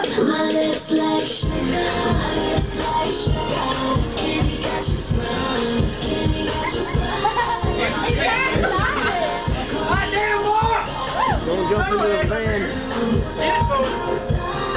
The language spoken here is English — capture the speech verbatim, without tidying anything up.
My lips like sugar, my lips like sugar. Skinny got you sprung, skinny got you sprung. Don't jump into the van.